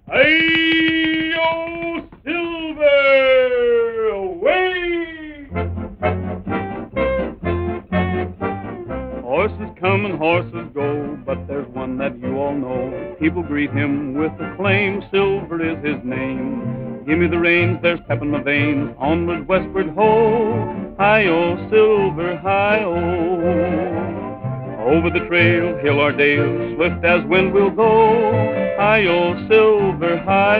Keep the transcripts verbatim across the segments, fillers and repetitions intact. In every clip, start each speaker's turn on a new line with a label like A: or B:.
A: Hey-o, Silver! Away! Horses come and horses go, but there's one that you all know. People greet him with acclaim, Silver is his name. Give me the reins, there's pep in my veins, onward, westward, ho! Hi-o, Silver, hi-o! Over the trail, hill or dale, swift as wind we'll go. Hi-o, Silver,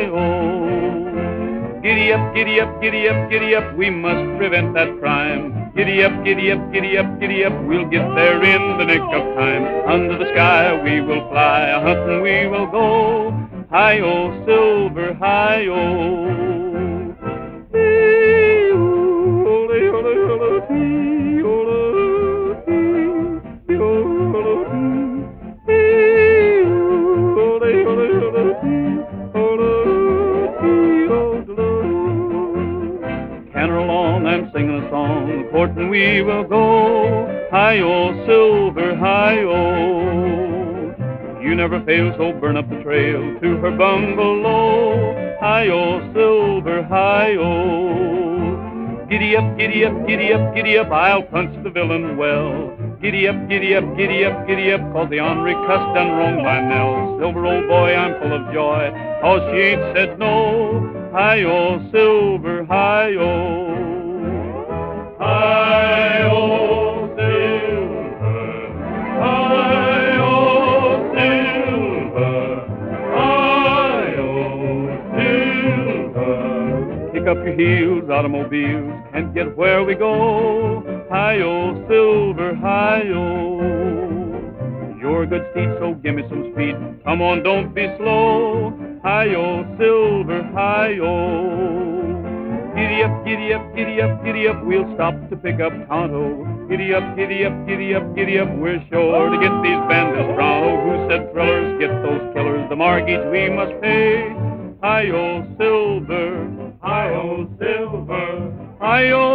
A: hi-o. Giddy up, giddy up, giddy up, giddy up, we must prevent that crime. Giddy up, giddy up, giddy up, giddy up, we'll get there in the nick of time. Under the sky we will fly, a-hunting we will go. Hi-o, Silver, hi-o. Canter along, I'm singing a song, courting we will go. Hi-o, Silver, hi-o. You never fail, so burn up the trail to her bungalow. Hi-o, Silver, hi-o. Giddy up, giddy up, giddy up, giddy up, I'll punch the villain well. Giddy up, giddy up, giddy up, giddy up, cause the ornery cuss done wrong by Nell. Silver, old boy, I'm full of joy, cause she ain't said no. Hi-o, Silver, hi-o. Hi-o, Silver, hi-o, Silver, hi-o, Silver. Kick up your heels, automobiles, can't get where we go. Hi-o, Silver, hi-o. You're a good steed, so give me some speed. Come on, don't be slow. Hi-o, Silver, hi-o. Giddy up, giddy up, giddy up, giddy up, we'll stop to pick up Tonto. Giddy up, giddy up, giddy up, giddy up, we're sure to get these bandits pronto. Who said thrillers, get those killers, the mortgage we must pay. Hi-o, Silver, hi-o, Silver, hi-o.